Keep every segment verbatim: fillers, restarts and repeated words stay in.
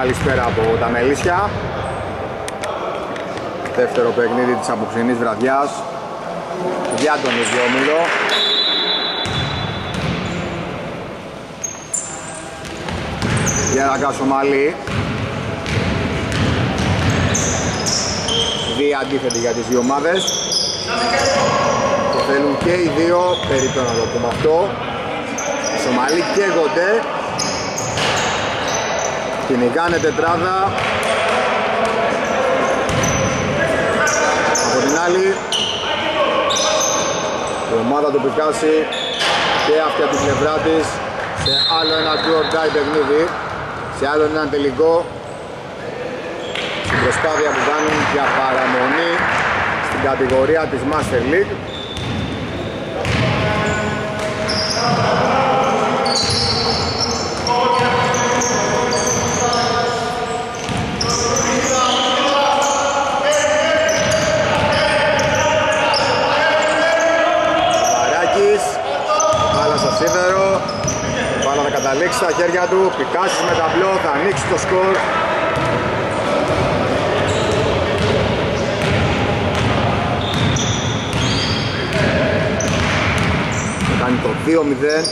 καλησπέρα από τα Μελίσια. Δεύτερο παιχνίδι της απόψινής βραδιάς για τον ίδιο όμιλο. Γιάννα Κασομαλή. Δύο αντίθετοι για τις δύο ομάδες. Το θέλουν και οι δύο, περίπου να το πούμε αυτό. Οι Σομαλοί καίγονται. Κυνηγάνε τετράδα. Από την άλλη η ομάδα του Πικάση και αυτή από την πλευρά της σε άλλο ένα do or die παιχνίδι, σε άλλο ένα τελικό, στην προσπάθεια που κάνουν για παραμονή στην κατηγορία της Master League. Σίδερο, η μπάλα θα καταλήξει στα χέρια του, Πικάσης με ταμπλό, θα ανοίξει το σκορ. Θα κάνει το δύο μηδέν.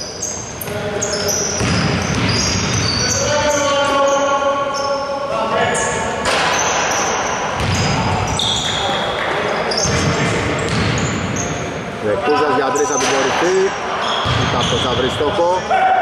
Ρεκούζας για τρεις από την κορυφή. Αυτό θα βρει στόχο.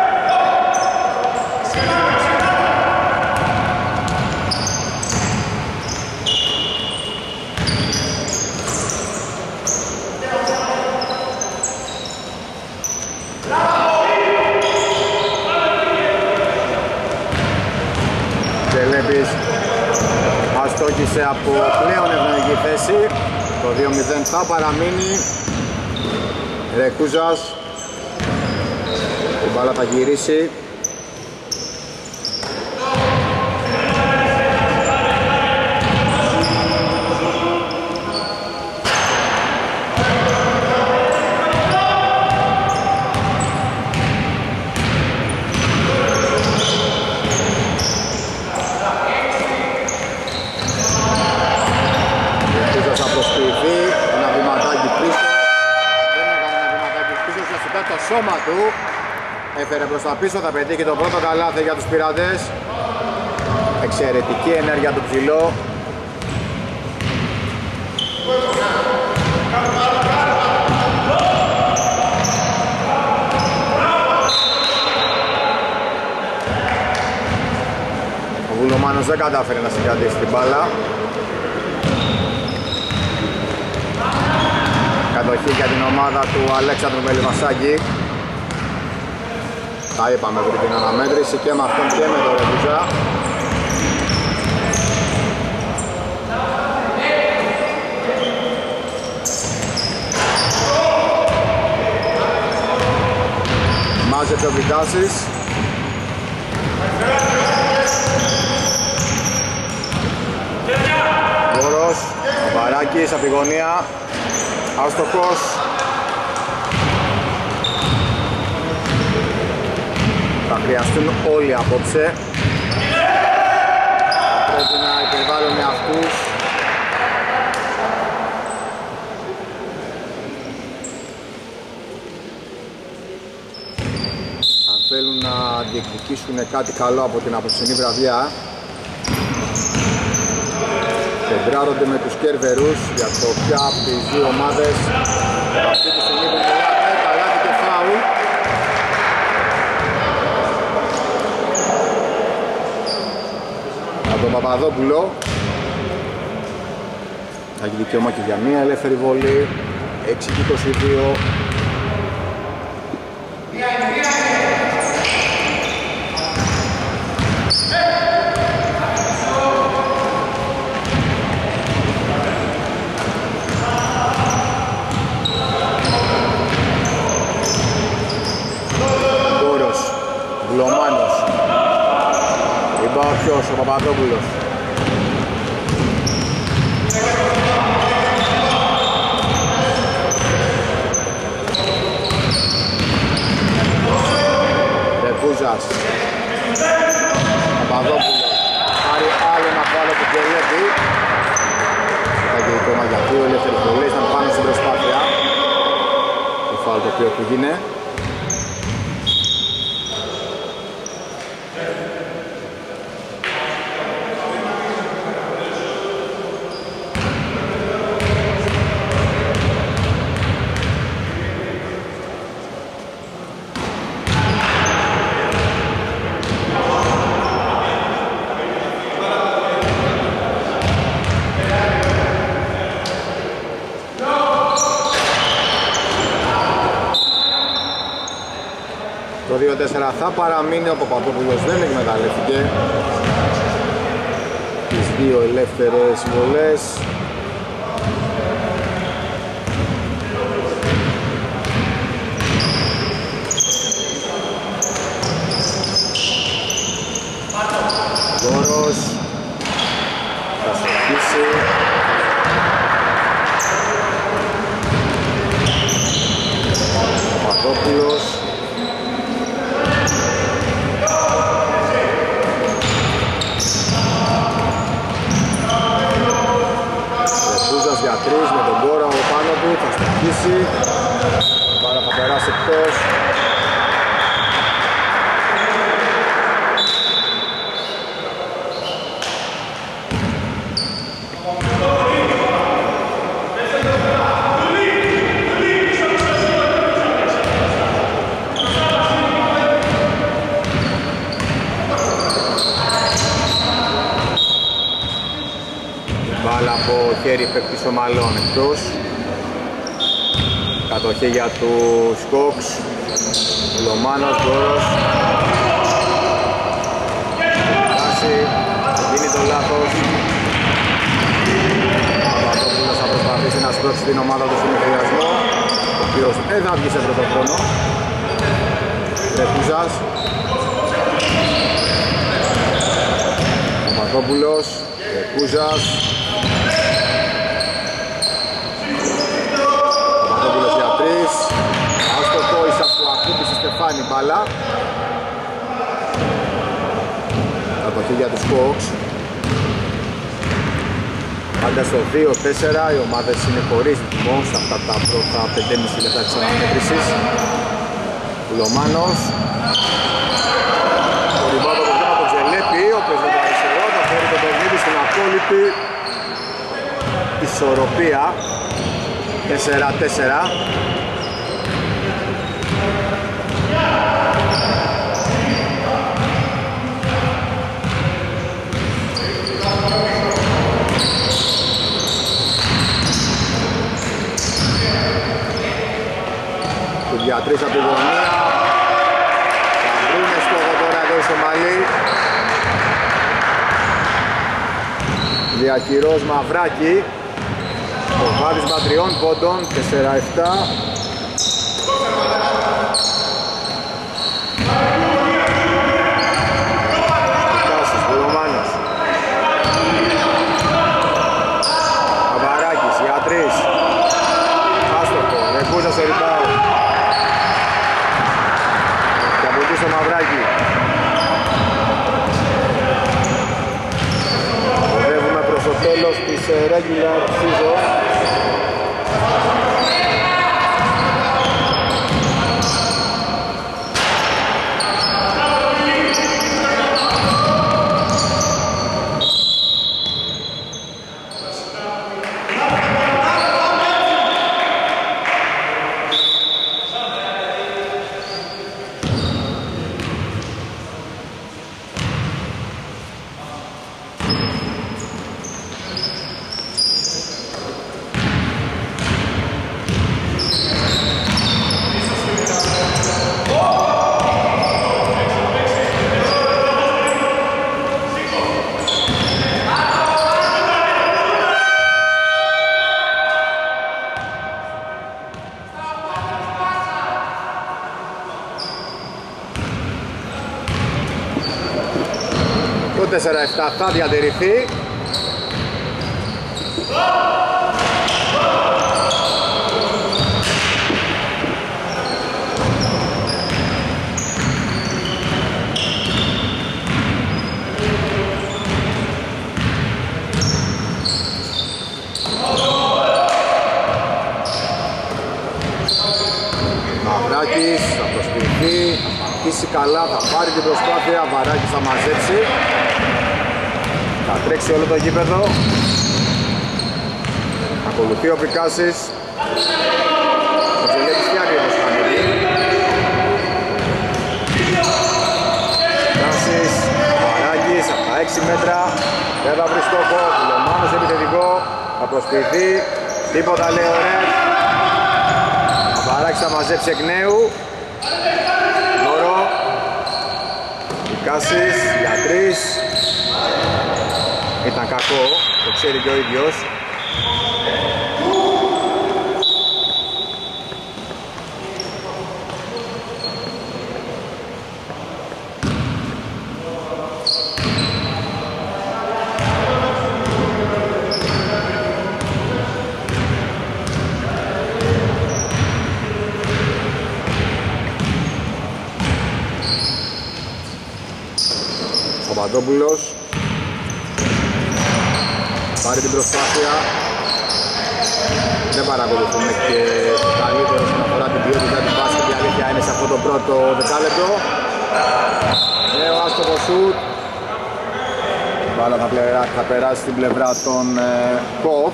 Τελέπης αστόχησε από πλέον ευνοϊκή θέση. Το δύο μηδέν θα παραμείνει. Ρεκούζας. Η μπάλα θα γυρίσει. Ελπίζοντας να προσποιηθεί ένα βηματάκι πίσω. Δεν έκανε ένα βηματάκι πίσω, ουσιαστικά το σώμα του έφερε προς τα πίσω, θα πετύχει το πρώτο καλάθι για τους πειρατές. Εξαιρετική ενέργεια του ψηλό. Ο Βουλομάνος δεν κατάφερε να συγκρατήσει την μπάλα. Κατοχή για την ομάδα του Αλέξανδρου Μελιμασάκη. Τα είπαμε πριν την αναμέτρηση και με αυτόν και με τον Ρεκούζα. Μάζεψε ο Πικάσης. Βόρος, ο Μπαράκης από τη γωνία. Άστοχος. Θα χρειαστούν όλοι απόψε. Θα πρέπει να υπερβάλλουν αυτούς. Αν θέλουν να διεκδικήσουν κάτι καλό από την απόψινή βραδιά, κεντράρονται με τους Κέρβερους για το ποια από τις δύο ομάδες αυτή τη στιγμή που μιλάμε, καλάθι και φάουλ. Από τον Παπαδόπουλο θα έχει δικαίωμα και για μία ελεύθερη βολή. Έξι και είκοσι δύο. Βλωμάνος. Είπα ποιος, ο Παπαδόπουλος. Ρεκούζας. Παπαδόπουλος. οποίο του γίνε. Το δύο τέσσερα θα παραμείνει, ο Παπαδόπουλος δεν εκμεταλλεύτηκε τις δύο ελεύθερες βολές. Γόρος θα στοχίσει. Παπαδόπουλος. Για τρεις με τον Κόρα πάνω του, θα στοχίσει. Πάρα θα περάσει εκτός. Χέρι παίκτης ομαλών εκτός. Κατοχή για τους Κόξ. Λομάνος, Γκόρος. Βάση, δίνει το λάθος. Ο Παπαδόπουλος θα προσπαθήσει να σπρώξει την ομάδα του στον εφηδιασμό, ο οποίος δεν θα βγει σε πρώτο χρόνο. Ρεκούζας. Ο Παπαδόπουλος, Ρεκούζας. Άστοχο, η Σακουακούτης Στεφάνη μπάλα. Κατοχή για τους Κόξ. Πάντα στο δύο τέσσερα, οι ομάδες είναι χωρίς ρυθμό σε αυτά τα πρώτα πέντε και μισό λεπτά της αναμέτρησης. Λομάνος. Το ριμπάουντ από τον Τζελέπη, ο οποίος με το αριστερό θα φέρει το παιχνίδι στην απόλυτη ισορροπία. τέσσερα τέσσερα. Για τρεις από τη γωνία. Θα βρούνε στόχο τώρα εδώ οι Σομαλοί. Διαχειρός Μαυράκη. Το βάδισμα τριών πόντων, τέσσερα επτά. Κάσης, Βουλωμάνος. Μαυράκης, για τρεις. Άστοχο, Ρεκούζα στο ριμπάου. Και από εκεί στο Μαυράκη. Οδεύουμε προς το τέλος της regular season. τέσσερα επτά θα διατηρηθεί. Βαράκης θα προσποιηθεί, θα πατήσει καλά, θα πάρει την προσπάθεια, Βαράκης θα μαζέψει. Θα τρέξει όλο το γήπεδο. Ακολουθεί ο Πικάσης. Ο Τζελέτης φτιάχνει το σκανίδι. Πικάσης, Βαράκης από τα έξι μέτρα. Δεν θα βρει στόχο, Βουλωμάνος επιθετικό. Θα προσποιηθεί, τίποτα λέει ο Ρεν. Ο Βαράκης θα μαζέψει εκ νέου. Δώρο. Πικάσης για τρεις. Ήταν κακό, το ξέρει και ο ίδιος. Ο Παντόπουλος πάρει την προσπάθεια. Δεν παρακολουθούμε και το καλύτερο όσον αφορά την ποιότητα του μπάσκετ. Η αλήθεια είναι σε αυτό το πρώτο δεκάλεπτο. Νέο άστοχο σουτ. Η μπάλα θα, θα περάσει στην πλευρά των Cox.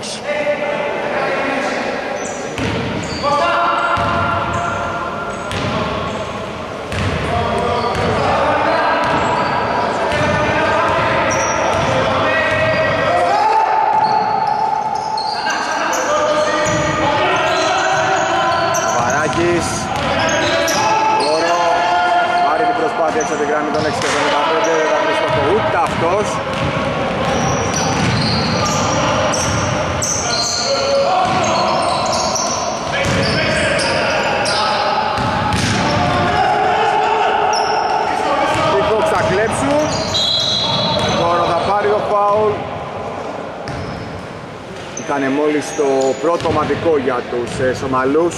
Όρο, πάρει την προσπάθεια έξω από τη γραμμή των έξι και εβδομήντα πέντε, δεν θα βρει στόχο ούτε αυτός. Οι Cox θα κλέψουν. Τώρα θα πάρει ο φάουλ. Ήταν μόλις το πρώτο ομαδικό για τους ε, Σομαλούς.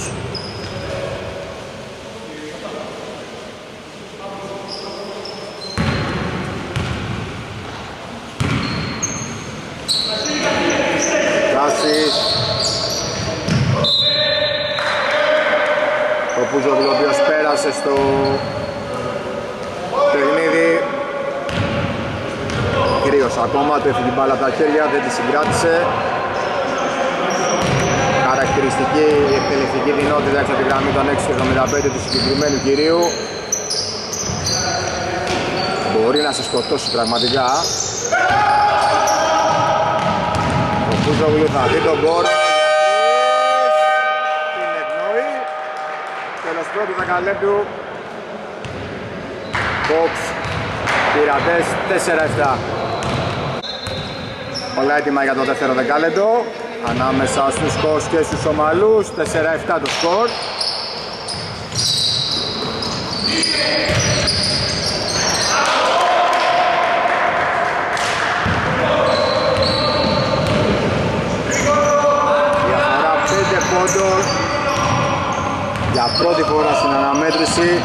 Ο Πούζοβιλ ο οποίος πέρασε στο παιχνίδι. Κυρίως ακόμα, του έφυγε μπάλα από τα χέρια, δεν τη συγκράτησε. Χαρακτηριστική εκτελεστική δυνότητα έξω από τη γραμμή των έξι εβδομήντα πέντε του συγκεκριμένου κυρίου. Μπορεί να σε σκοτώσει πραγματικά. Ο Πούζοβιλ θα δει τον γκολ. Τέλος πρώτου δεκαλέπτου. Cox, πειρατές τέσσερα επτά. Όλα έτοιμα για το δεύτερο δεκάλεπτο. Ανάμεσα στους Cox και στους Ομαλούς. τέσσερα επτά το σκορ. Διαφορά πέντε πόντων. Για πρώτη φορά στην αναμέτρηση.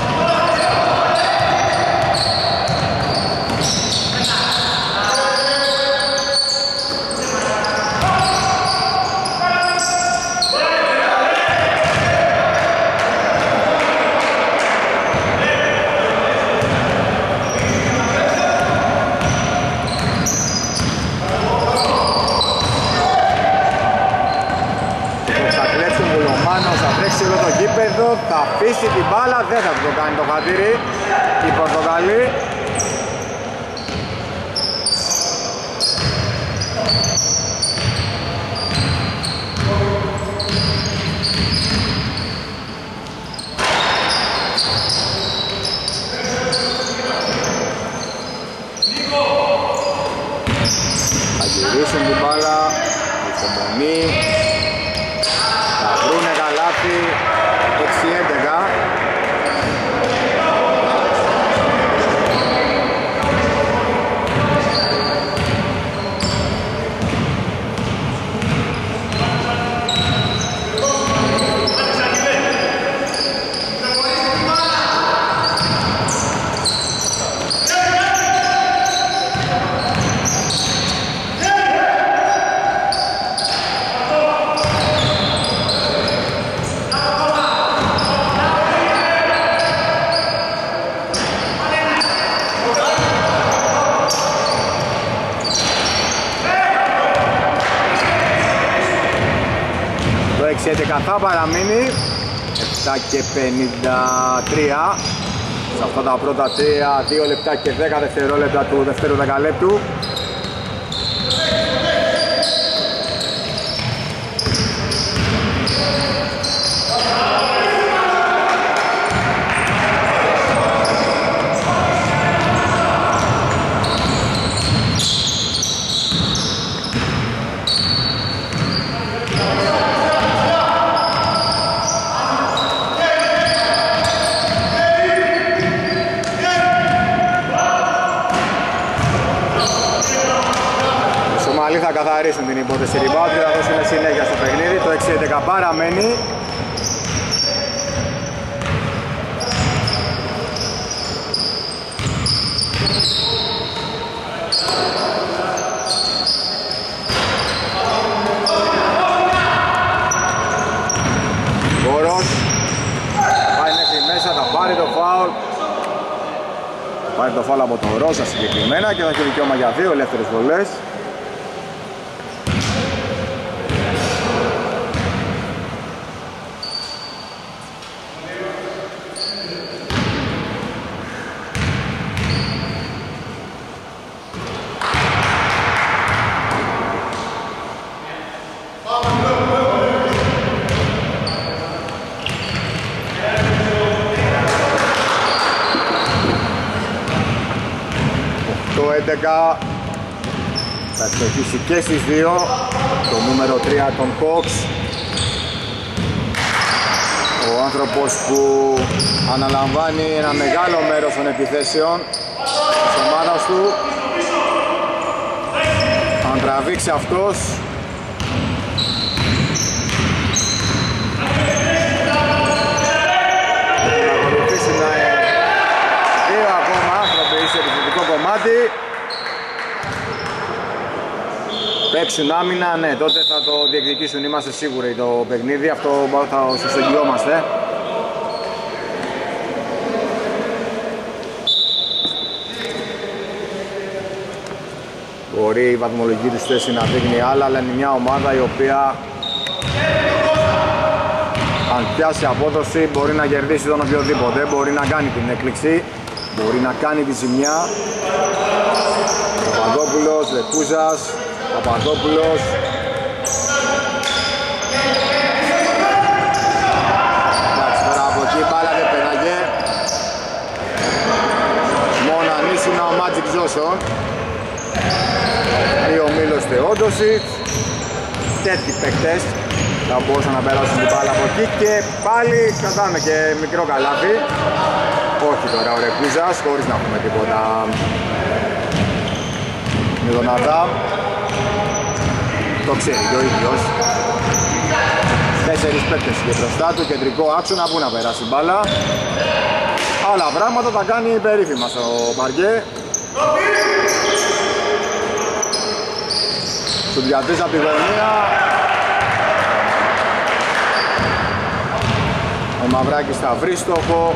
Θα αφήσει την μπάλα, δεν θα το κάνει το χατήρι η Πορτογαλή. Θα γυρίσουν την μπάλα, υπομονή, θα βρούνε καλάθι. έξι έντεκα. έντεκα θα παραμείνει. Επτά και πενήντα τρία σε αυτά τα πρώτα τρία, δύο λεπτά και δέκα δευτερόλεπτα του δεύτερου δεκαλέπτου. Θα καθαρίσουν την υπόθεση rebound και θα δώσουν συνέχεια στο παιχνίδι. Το έξι έντεκα παραμένει. Γόρος πάει μέχρι μέσα, θα πάρει το φάουλ. Πάρει το φάουλ από τον Ρόζα συγκεκριμένα και θα έχει δικαίωμα για δύο ελεύθερες βολές. έντεκα θα εκτοχίσει και στις δύο το νούμερο τρία των Hawks, ο άνθρωπος που αναλαμβάνει ένα μεγάλο μέρος των επιθέσεων της ομάδας του. Αν τραβήξει αυτός θα ακολουθήσει να δύο ακόμα άνθρωποι σε επιθετικό κομμάτι. Παίξουν άμυνα, ναι, τότε θα το διεκδικήσουν, είμαστε σίγουροι το παιχνίδι, αυτό θα σας εγγυόμαστε. Μπορεί η βαθμολογική της θέση να δείχνει άλλα, αλλά είναι μια ομάδα η οποία αν πιάσει απόδοση μπορεί να κερδίσει τον οποιοδήποτε, μπορεί να κάνει την έκπληξη, μπορεί να κάνει τη ζημιά. Παπαδόπουλος, Λεκούζας, Παπαδόπουλος. Εντάξει, τώρα από εκεί μπάλα δεν πέναγε. Μόνο αν ήσουν ο Magic Johnson ή ο Μίλος Θεόντοσιτς, τέτοιοι παίκτες θα μπορούσαν να περάσουν την μπάλα από εκεί και πάλι κρατάμε και μικρό καλάθι. Όχι τώρα ο Ρεκούζας, χωρίς να πούμε τίποτα με τον Αδάμ. Το ξέρει και ο ίδιος. Τέσσερις παίκτες και μπροστά του, κεντρικό άξονα, πού να περάσει μπάλα. Άλλα πράγματα τα κάνει περίφημα στο παρκέ. Του διατρίζει από τη γωνία. Ο Μαυράκης θα βρει στόχο.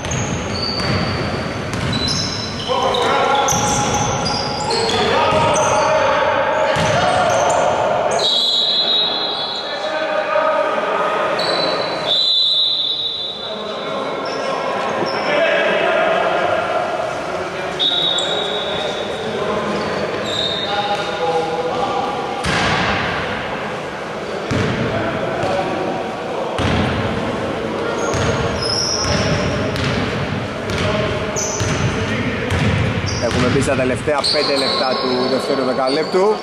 Στα τελευταία πέντε λεπτά του δεύτερου δεκαλέπτου.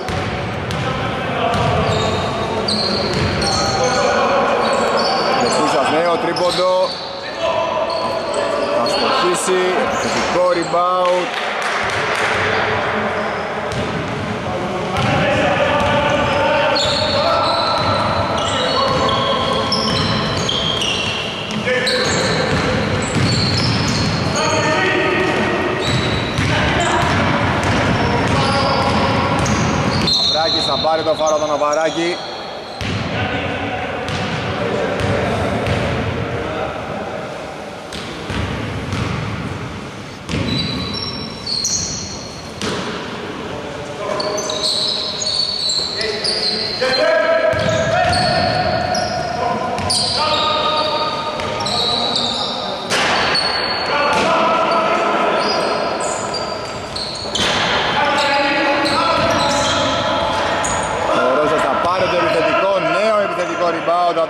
Λεκούσας νέο τρίποντο. Θα στοχίσει, θετικό rebound. Θα πάρει το φάρο τον Αβαράκη.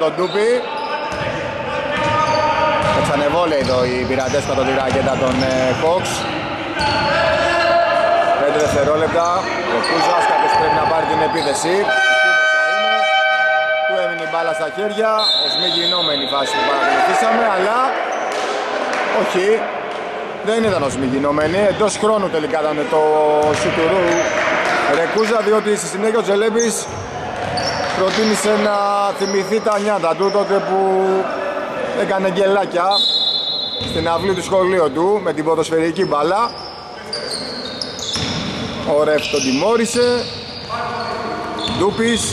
τον Ντούπι. Εξανεβόλε εδώ οι πειρατές κατά τη ρακέτα των Hawks. πέντε δευτερόλεπτα. Ο Κούζας κάποιος πρέπει να πάρει την επίθεση. Του έμεινε η μπάλα στα χέρια. Ως μη γινόμενη φάση που παρακολουθήσαμε, αλλά όχι, δεν ήταν ως μη γινόμενη. Εντός χρόνου τελικά ήταν το σουτουρού Ρεκούζα, διότι στη συνέχεια ο Τζελέπης προτίμησε να θυμηθεί τα νιάτα του τότε που έκανε γκελάκια στην αυλή του σχολείου του με την ποδοσφαιρική μπάλα. Ο Ρεφ τον τιμώρησε. Ντούπης,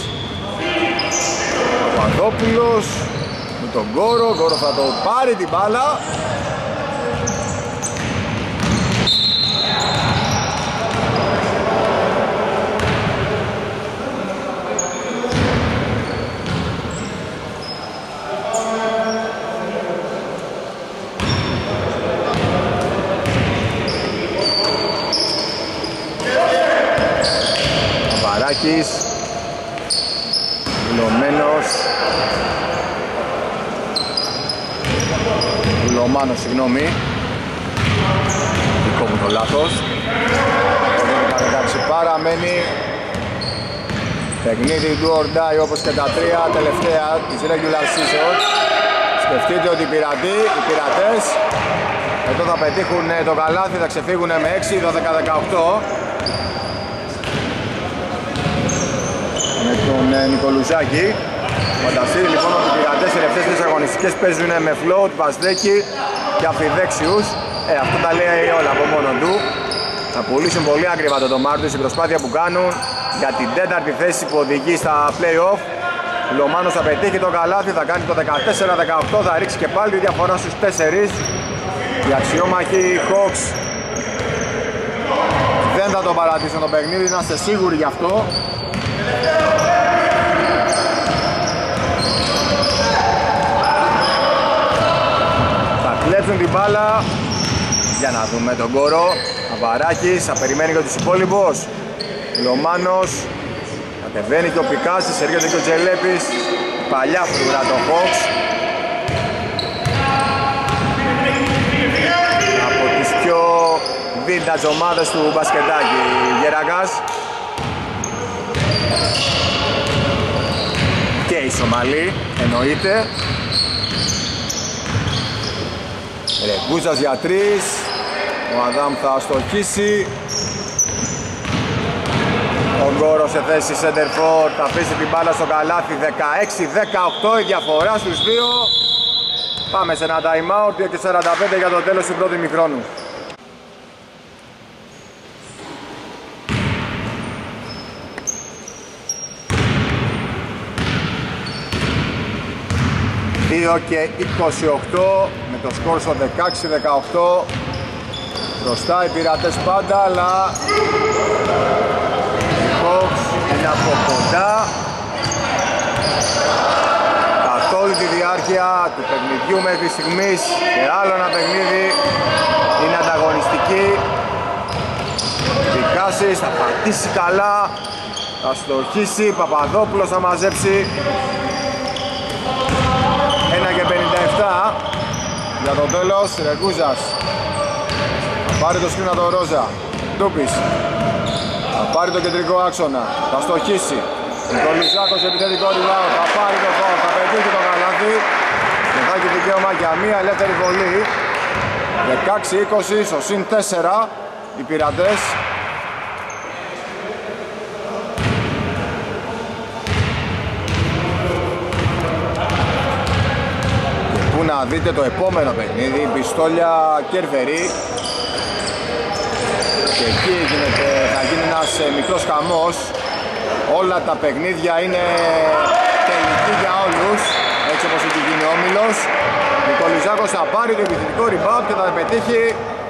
Παπαδόπουλος με τον Γκόρο. Ο Γκόρο θα το πάρει την μπάλα. Βαράκης, Λωμένος, Λωμάνος, συγγνώμη, δικό μου το λάθος. Παραμένει παιχνίδι του or die όπως και τα τρία τελευταία της regular season. Σκεφτείτε ότι οι πειρατοί, οι πειρατές εδώ θα πετύχουν το καλάθι, θα ξεφύγουν με έξι δώδεκα δεκαοκτώ. Με τον ε, Νικολουζάκη. Φανταστείτε λοιπόν ότι οι πειρατές οι τελευταίες τρεις αγωνιστικές παίζουν με float, πασδέκι και αφιδέξιους. Ε, αυτό τα λέει όλα από μόνο του. Θα πουλήσουν πολύ ακριβά το ντομάρι τους, η προσπάθεια που κάνουν για την τέταρτη θέση που οδηγεί στα play-off. Λωμάνος θα πετύχει το καλάθι, θα κάνει το δεκατέσσερα δεκαοκτώ, θα ρίξει και πάλι τη διαφορά στους τέσσερις. Οι αξιόμαχοι Hawks δεν θα το παρατήσουν το παιχνίδι, να είστε σίγουροι γι' αυτό. Θα κλέψουν την μπάλα. Για να δούμε τον Κόρο. Αβαράκης, θα περιμένει και τους υπόλοιπους. Λωμάνος. Κατεβαίνει και ο Πικάσης, έρχεται και ο Τζελέπης. Παλιά φρουρά των Hawks. Από τις πιο vintage ομάδες του μπασκετάκι Γερακάς. Και η Σομαλή, εννοείται. Ρεγκούζας για τρεις. Ο Αδάμ θα στοχίσει. Ο Γκόρος σε θέση center for, θα αφήσει την μπάλα στο καλάθι. Δεκαέξι δεκαοκτώ η διαφορά στους δύο. Πάμε σε ένα time out, δύο και σαράντα πέντε για το τέλος του πρώτου ημιχρόνου. δύο και είκοσι οκτώ με το σκορ στο δεκαέξι δεκαοκτώ. Μπροστά οι πειρατές πάντα, αλλά οι Hawks είναι από κοντά. Καθ' όλη τη διάρκεια του παιχνιδιού μέχρι στιγμής και άλλο ένα παιχνίδι είναι ανταγωνιστική. Δικάσεις, θα πατήσει καλά, θα στοχίσει, Παπαδόπουλος θα μαζέψει. ένα και πενήντα επτά για το τέλος. Ρεγκούζας θα πάρει το σκρίνα το Ρόζα. Ντούπης θα πάρει το κεντρικό άξονα, θα στοχίσει. Νικολουζάκος επιθετικό rebound, θα πάρει το φάουλ, θα πετύχει το καλάθι και θα έχει δικαίωμα για μία ελεύθερη βολή. Δεκαέξι είκοσι στο συν τέσσερα οι πειρατές. Να δείτε το επόμενο παιχνίδι, Πιστόλια Κέρβερη. Και εκεί γίνεται, θα γίνει ένας μικρός χαμός. Όλα τα παιχνίδια είναι τελική για όλους, έτσι όπως έχει γίνει ο όμιλος. Νικολουζάκος θα πάρει το επιθετικό rebound και θα πετύχει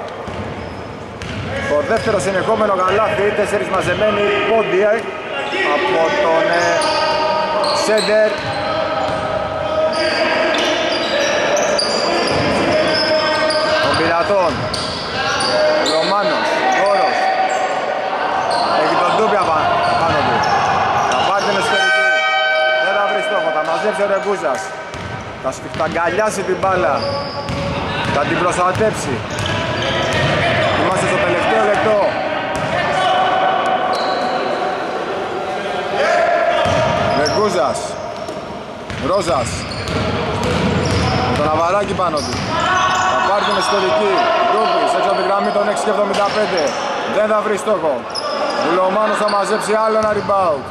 το δεύτερο συνεχόμενο καλάθι. Τέσσερις μαζεμένοι πόντοι από τον Σέντερ. Πειρατών, Ρωμάνος, Γόρος, έχει τον Ντούπι απάνω του, θα πάρει την εσωτερική, δεν θα βρει στόχο, θα μαζέψει ο Ρεγκούζας. θα, θα αγκαλιάσει την μπάλα, θα την προστατέψει. Είμαστε στο τελευταίο λεπτό. Βεργούζας, Ρόζας, με τον Αβαράκη πάνω του. Θα πάρει την εσωτερική, Ντούπης έξω από τη γραμμή των έξι και εβδομήντα πέντε. Δεν θα βρει στόχο. Βουλομάνος θα μαζέψει άλλο ένα rebound.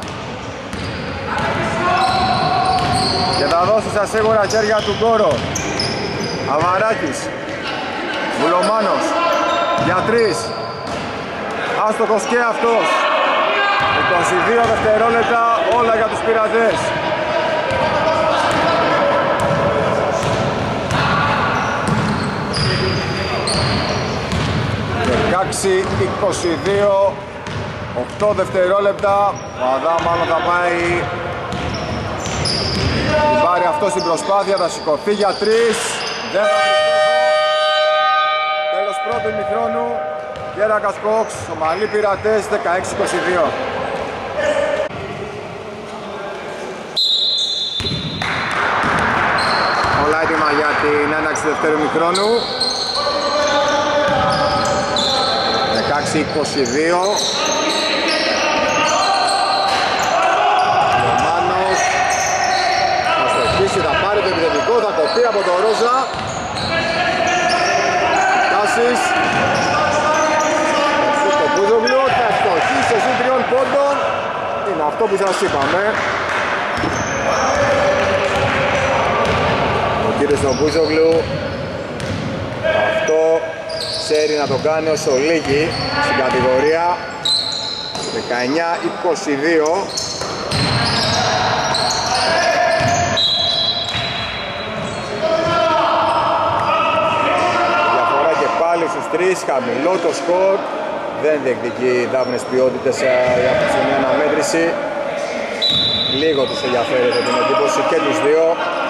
Και θα δώσει στα σίγουρα χέρια του Γκόρο. Αβαράκης, Βουλομάνος, για τρεις. Άστοχος και αυτός. είκοσι δύο δευτερόλεπτα, όλα για τους πειρατές. δεκαέξι είκοσι δύο, οκτώ δευτερόλεπτα. Ο Αδά μάλλον θα πάει, θα πάρει αυτό στην προσπάθεια, θα σηκωθεί για τρεις. Δεν θα βρει στόχο. Τέλος πρώτου ημιχρόνου. Γέρακας Κόξ, Ομαλοί Πειρατές, δεκαέξι είκοσι δύο. Όλα έτοιμα για την έναρξη του δευτέρου ημιχρόνου. δεκαέξι είκοσι δύο. Ο Μάνος θα στοχίσει, θα πάρει το επιθετικό, θα κοπεί από το Ρόζα. Κάσης. Το Μπούζογλου θα στοχίσει στους τριών πόντων. Είναι αυτό που σας είπαμε. Ο κύριος ο Μπούζογλου αυτό ξέρει να το κάνει όσο λίγη στην κατηγορία. Δεκαεννιά είκοσι δύο. Διαφορά και πάλι στους τρεις, χαμηλό το σκορ. Δεν διεκδικεί δάβνες ποιότητες για αυτή την αναμέτρηση. Λίγο τους ενδιαφέρει εδώ την εντύπωση και τους δύο.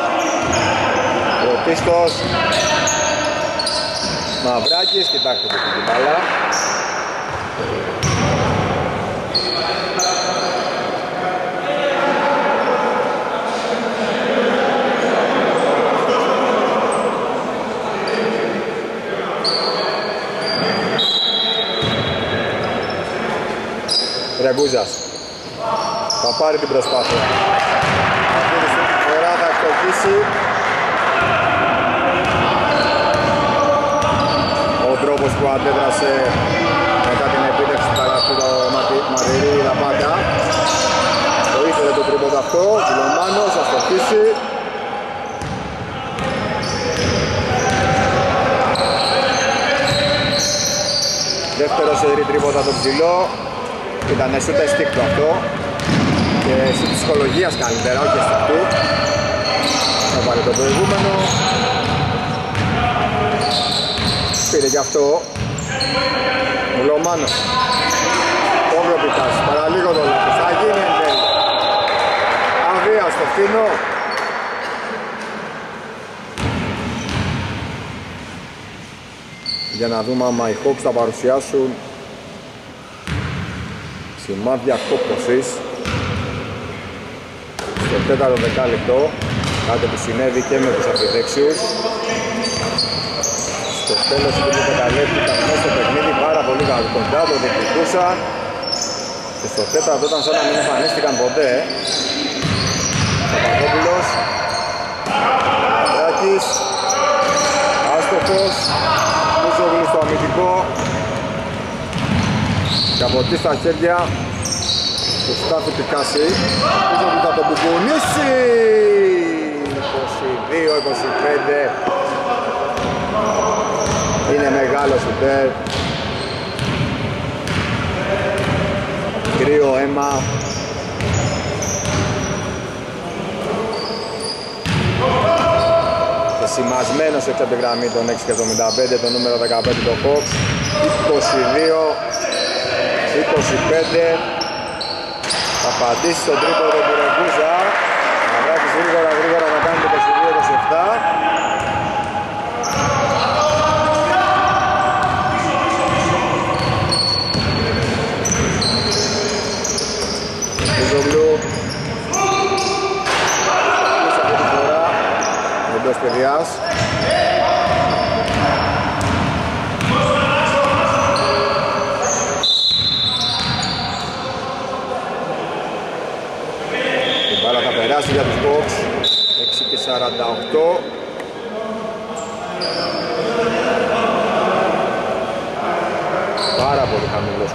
Πρωτίστως Μαυράκης, κοιτάξτε το την μπάλα. Ρεγκούζας θα πάρει την προσπάθεια. Αυτή τη φορά θα εκτοχίσει. Ο τρόπος που αντέδρασε μετά την επίτευξη του ταγραφού το Μαρτυρί τα πάντα. Το ήθελε το τρίποντο αυτό. Βιλομάνος θα στοχίσει. Δεύτερο σερί τρίποντα το ψηλό. Ήταν σούτα εστίκτο αυτό και εσύ της ψυχολογίας καλύτερα, όχι εστίκτου. Θα πάρει το προηγούμενο. Πήρε και αυτό. Μουλομάνος. Όβιο πιτάς, παραλίγο το λάθος. Θα γίνει εν τέλει. Αβίαστο, φθηνό. Για να δούμε άμα οι Hawks θα παρουσιάσουν σημάδια κόπωσης στο τέταρτο δεκάλεπτο, κάτι που συνέβη και με τους αντιδέξιους. Στο τέλος του δεκαλέπτου ήταν μέσα στο παιχνίδι πάρα πολύ κοντά, το διεκδικούσαν και στο τέταρτο ήταν σαν να μην εμφανίστηκαν ποτέ. Παπαδόπουλος, Δράκης, άστοχος, Μουζόγλου στο αμυντικό. Και από εκεί στα χέρια του Στάθη Πικάση. Μουζόγλου θα τον κουκουνίσει. είκοσι δύο είκοσι πέντε. Είναι μεγάλο σουτέρ. Κρύο αίμα. Και σημασμένος έξω από τη γραμμή των έξι και εβδομήντα πέντε, το νούμερο δεκαπέντε το Hawks. είκοσι δύο είκοσι πέντε. Θα απαντήσει στον τρίποντο του Ρεγκούζα. Μαυράκης γρήγορα γρήγορα να κάνει το είκοσι δύο είκοσι επτά. Μουζόγλου. Αυτή τη φορά με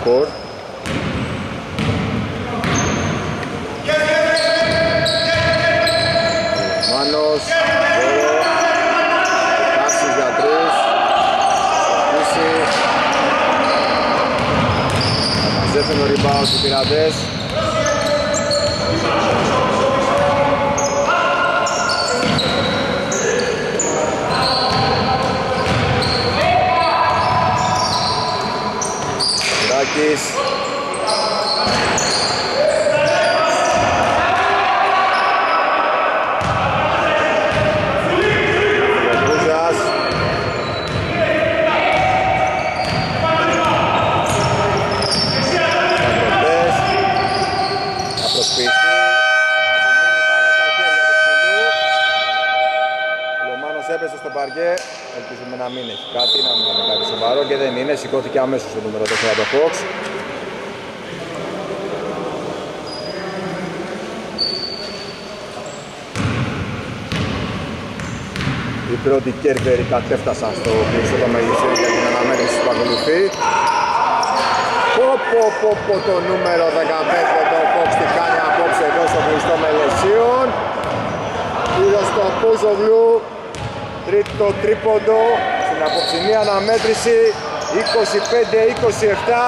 σκορ. Μάνος, Βόλο, Κάσης για τρεις, Κούση. Μαζεύουν το rebound οι Πειρατές. Ράκης. Γρηγούζας. Παντροπές. Θα προσπίσει. Λομάνος έπεσε στο παρκέ. Ελπίζουμε να μην έχει κάτι, να μην είναι κάτι σοβαρό και δεν είναι. Σηκώθηκε αμέσως το νούμερο τέσσερα το Fox. Οι πρώτοι κέρβεροι κατέφτασαν στο πλήσιο των Μεγιστών για την αναμέτρηση που ακολουθεί. Πω πω πω πω το νούμερο δεκαπέντε το Fox τι κάνει απόψε εδώ στο πλήσιο Μελεσίων. Πήρε στο Πούζογλου. Τρίτο τρίποντο στην απόψινή αναμέτρηση, είκοσι πέντε είκοσι επτά.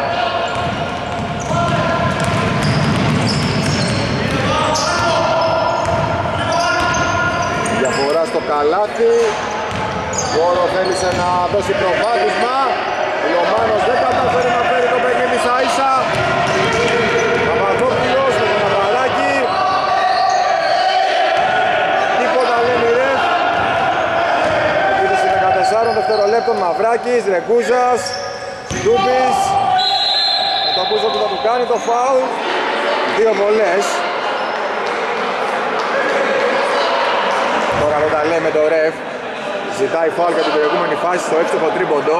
Διαφορά στο καλάθι. Γόρο θέλησε να δώσει προβάδισμα. Ο Λομάνος δεν καταφέρει να φέρει το παιχνίδι στα ίσα. Παπαδόπουλος με τον Ναβαράκη. Τίποτα λέμε ρε. δεκατέσσερα δευτερολέπτων, Μαυράκης, Ρεγκούζας, Ντούμπης. Με το Κούζο που θα του κάνει το φάουλ. Δύο βολές. Τώρα όταν λέμε το ρεφ, ζητάει φάουλ για την προηγούμενη φάση στο εύστοχο τρίποντο.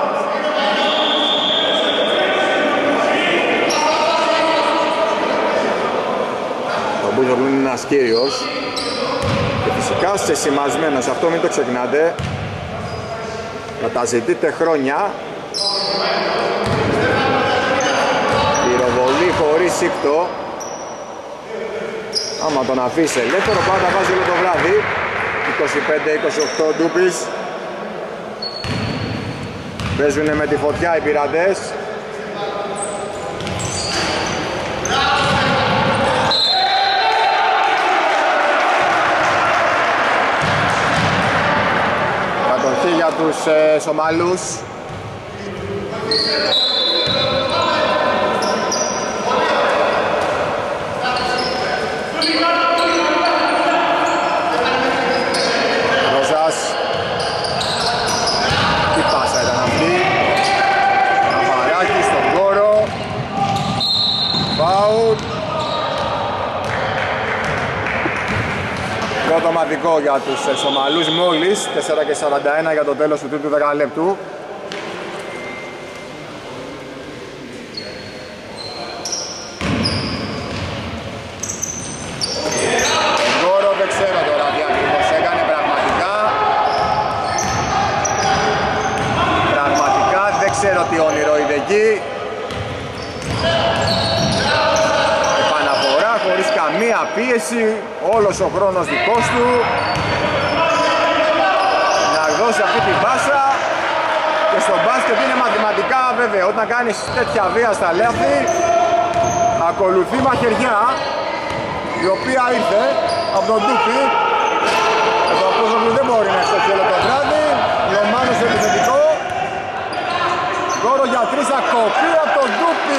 Το Κούζο είναι ένας κύριος. Και φυσικά σεσημασμένος, αυτό μην το ξεχνάτε. Καταζητείτε χρόνια. Πυροβολή χωρίς ύπτο. Άμα τον αφήσει ελεύθερο πάντα βάζει όλο το βράδυ. είκοσι πέντε είκοσι οκτώ Ντούπης. Παίζουνε με τη φωτιά οι Πειρατές. Κατοχή για τους ε, Σομαλούς. Ρόζας. Τι πάσα ήταν αυτή. Ναβαράκη στον χώρο. Φάουλ. Πρώτο μαδικό για τους Σομαλούς μόλις, τέσσερα και σαράντα ένα για το τέλος του τρίτου δεκαλέπτου. Εγκόρο δεν ξέρω τώρα τι ακριβώς έκανε, πραγματικά. Πραγματικά δεν ξέρω τι όνειρο είδε εκεί. Χωρίς καμία πίεση, όλος ο χρόνος δικός του να δώσει αυτή την πάσα. Και στο μπάσκετ είναι μαθηματικά βέβαια, όταν κάνεις τέτοια βία στα λάθη ακολουθεί μαχαιριά, η οποία ήρθε από τον Ντούπη. Εδώ ο Πούζογλου δεν μπορεί να έχει όλο το βράδυ. Λομάνος επιθετικό. Γόρο για τρεις, ακοπή από τον Ντούπη.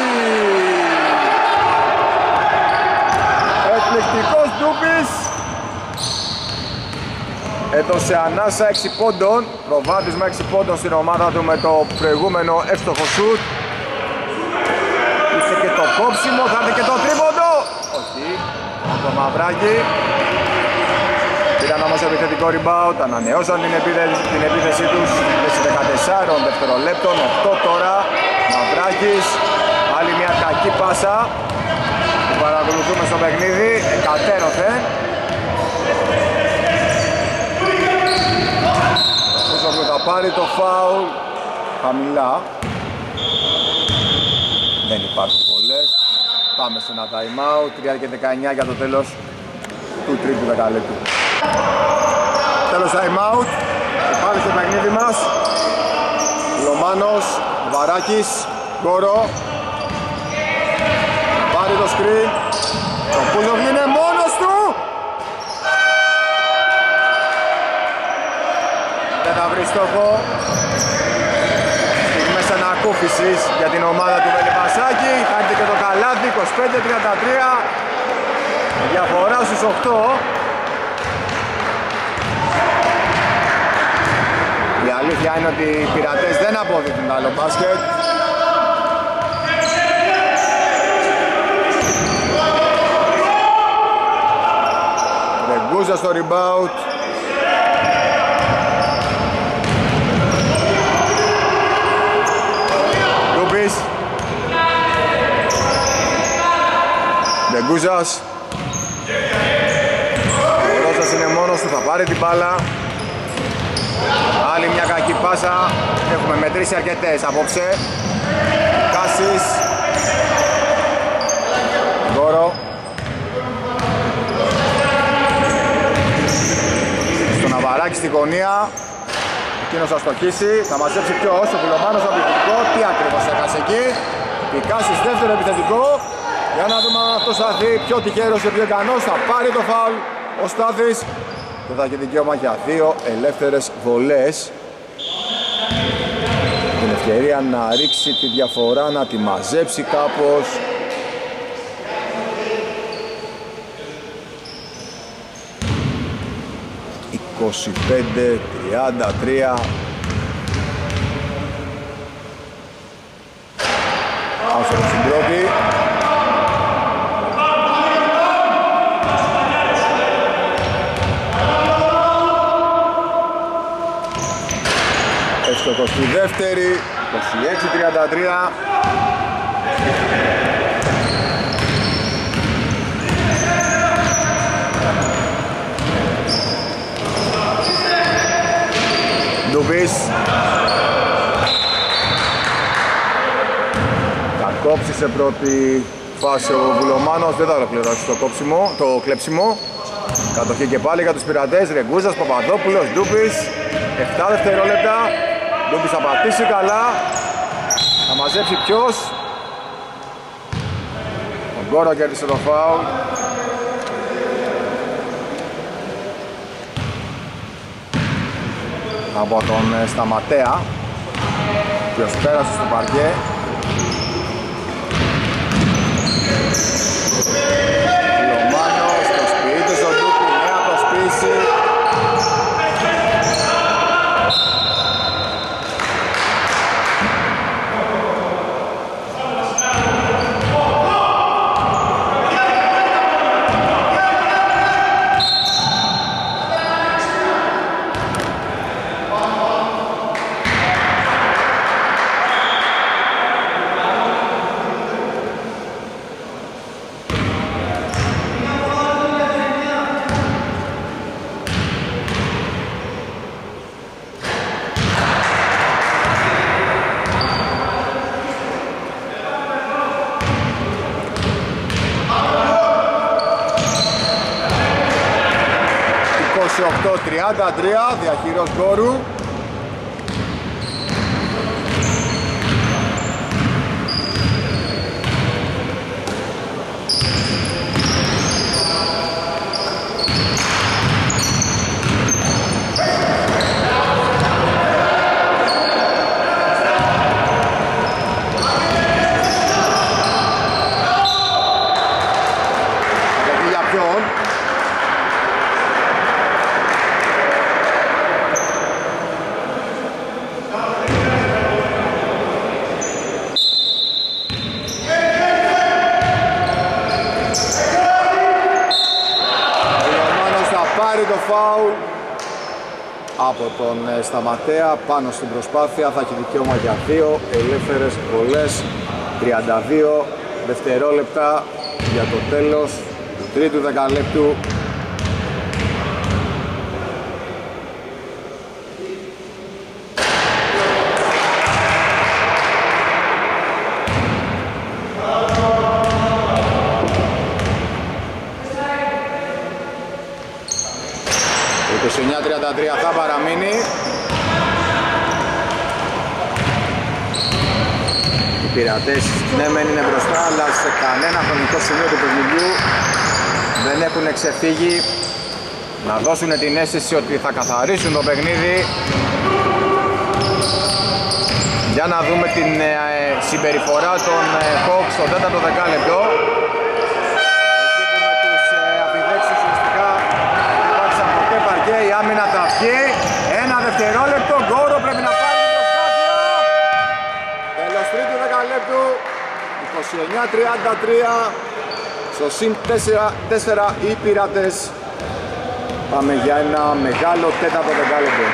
Εκπληκτικός Ντούπης. Έδωσε ανάσα έξι πόντων, προβάδισμα έξι πόντων στην ομάδα του με το προηγούμενο εύστοχο σουτ. Ήρθε και το κόψιμο, θα έρθει και το τρίποντο. Όχι, το Μαυράκι. Πήραν όμως επιθετικό rebound, ανανεώσαν την επίθεση, την επίθεση τους σε δεκατέσσερα δευτερολέπτων, οκτώ τώρα. Μαυράκης, άλλη μια κακή πάσα που παρακολουθούμε στο παιχνίδι, εκατέρωθεν. Θα πάρει το φάουλ χαμηλά. Δεν υπάρχουν βολές. Πάμε σε ένα time out. τρία και δεκαεννιά για το τέλος του τρίτου δεκαλέπτου. Τέλος time out. Και πάλι στο παιχνίδι μας. Λομάνος, Βαράκης, Γκόρο. Πάρει το screen. Το Πούζοφ είναι μόνος του. Δεν θα βρει στόχο. Στιγμές ανακούφισης για την ομάδα του Βελιμασάκη. Θα έρθει και το καλάθι, είκοσι πέντε τριάντα τρία. Διαφορά στους οκτώ. Η αλήθεια είναι ότι οι πειρατές δεν αποδείχνουν άλλο μπάσκετ. Ρεγκούζα στο rebound. Ντούπης. Ρεγκούζας. Ο Ρώσας είναι μόνος του, θα πάρει την μπάλα. Άλλη μια κακή πάσα. Έχουμε μετρήσει αρκετές απόψε. Κάσης. Γκόρο. Στο Ναβαράκι στη γωνία. Εκείνος θα στοχίσει. Θα μαζέψει ποιος, ο Πουλωμάνος από επιθετικό. Τι ακριβώς έκασε εκεί. Πικάσης δεύτερο επιθετικό. Για να δούμε αν αυτός θα δει πιο τυχαίρος και πιο ικανός. Θα πάρει το φάουλ ο Στάθης. Και θα έχει δικαίωμα για δύο ελεύθερες βολές. Την ευκαιρία να ρίξει τη διαφορά, να τη μαζέψει κάπως. είκοσι πέντε τριάντα τρία. Άσο στην πρώτη. Εύστοχος στη δεύτερη, είκοσι έξι τριάντα τρία. Ντουμπής. Θα κόψει σε πρώτη φάση ο Βουλωμάνος, δεν θα ολοκληρώσει το κόψιμο, το κλέψιμο. Κατοχή και πάλι για τους πειρατές, Ρεγκούζας, Παπαδόπουλος, Ντούπης. επτά δευτερόλεπτα. Ντούπης θα πατήσει καλά. Θα μαζέψει ποιος. Ο Γκόρο κέρδισε το φάουλ. Από τον Σταματέα, ποιος πέρασε στο παρκέ. Λομάνος, προσποιείται στον Ντούπη, νέα προσποίηση. είκοσι οκτώ τριάντα τρία, διαχείρος Γκόρου. Φάουλ από τον Σταματέα πάνω στην προσπάθεια, θα έχει δικαίωμα για δύο ελεύθερες βολές. Τριάντα δύο δευτερόλεπτα για το τέλος του τρίτου δεκαλέπτου. εννιά τριάντα τρία θα παραμείνει. Οι Πειρατές ναι μεν είναι μπροστά, αλλά σε κανένα χρονικό σημείο του παιχνιδιού δεν έχουν ξεφύγει να δώσουν την αίσθηση ότι θα καθαρίσουν το παιχνίδι. Για να δούμε την ε, συμπεριφορά των ε, Hawks στο τέταρτο δεκάλεπτο. Εκεί που με τους ε, απειδέξεις ουσιαστικά υπάρξαν ποτέ παρκέ, η άμυνα θα βγει. Ένα δευτερόλεπτο, Γκόρο πρέπει να πάρει την προσπάθεια. Τέλος τρίτου δεκαλέπτου, είκοσι εννιά τριάντα τρία, στο συν τέσσερα οι Πειρατές. Πάμε για ένα μεγάλο τέταρτο δεκάλεπτο.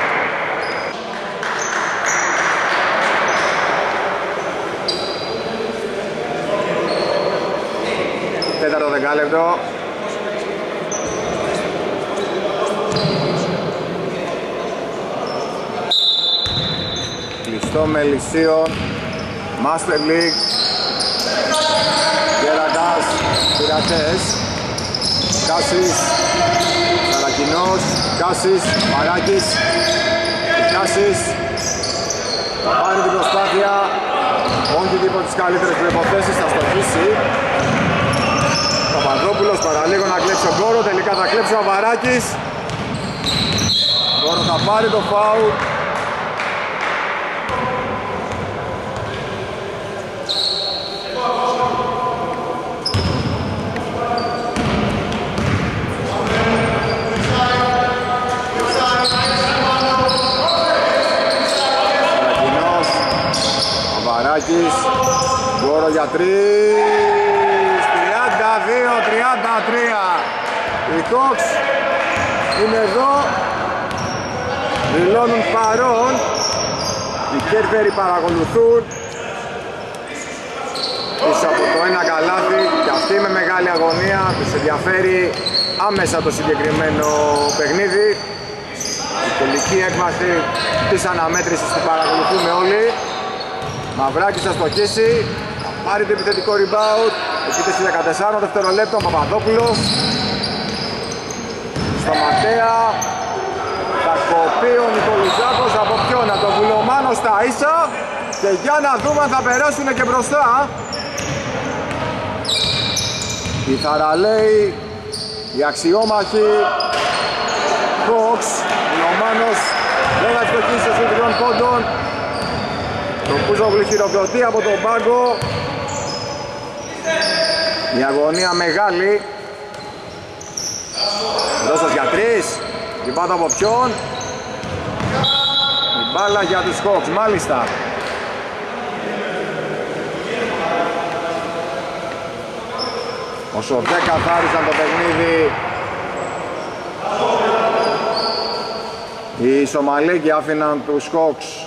Τέταρτο δεκάλεπτο. Κλειστό Μελισσίων, Master League, Γερακάς, Πειρατές, Κάσης, Σαρακινός, Κάσης, Μαράκης, Κάσης, θα πάρει την προσπάθεια, όχι υπό τις καλύτερες προϋποθέσεις, θα στοχίσει. Παπαδόπουλος παραλίγο να κλέψει τον Γκόρο, τελικά θα κλέψει ο Βαράκης. Ο Γκόρο θα πάρει το φάουλ. Σαρακινός, ο Βαράκης, Γκόρο για τρεις. τριάντα δύο τριάντα τρία. Οι Hawks είναι εδώ, δηλώνουν παρόν. Οι Κέρβεροι παρακολουθούν πίσω από το ένα καλάθι και αυτοί με μεγάλη αγωνία τους ενδιαφέρει άμεσα το συγκεκριμένο παιχνίδι. Η τελική έκβαση της αναμέτρησης που παρακολουθούμε όλοι. Μαυράκης θα στοχίσει, θα πάρει το επιθετικό rebound. Επίθεση δεκατέσσερα δευτερολέπτων, Παπαδόπουλος στο Ματέα. Θα κοπεί ο Νικολουζάκος από ποιον, από τον Βουλωμάνο στα ίσα. Και για να δούμε αν θα περάσουν και μπροστά. Οι θαραλέοι, οι αξιόμαχοι Hawks, Βουλωμάνος δεν θα ευστοχίσει στους τριών πόντων. Το Πούζογλου χειροκροτεί από τον πάγκο. Η αγωνία μεγάλη. Δώσος για τρεις. Η μπάλα από ποιον? Η μπάλα για τους Hawks, μάλιστα. Όσο δεν καθάρισαν το παιχνίδι, οι Σομαλέκοι άφηναν τους Hawks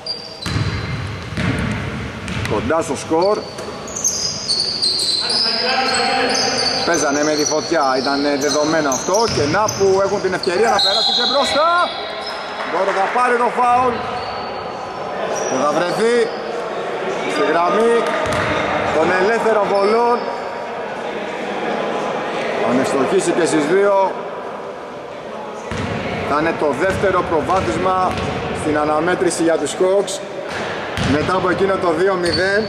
κοντά στο σκορ. Παίζανε με τη φωτιά, ήταν δεδομένο αυτό και να που έχουν την ευκαιρία να περάσουν και μπροστά. Τώρα θα πάρει το φάουλ και θα βρεθεί στη γραμμή των ελεύθερων βολών. Αν ευστοχίσει και στις δύο, θα είναι το δεύτερο προβάδισμα στην αναμέτρηση για τους Hawks μετά από εκείνο το δύο μηδέν.